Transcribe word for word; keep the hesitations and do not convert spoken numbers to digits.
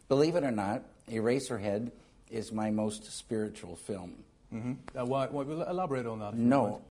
Believe it or not, Eraserhead is my most spiritual film. Mm-hmm. uh, why, why, elaborate on that. No,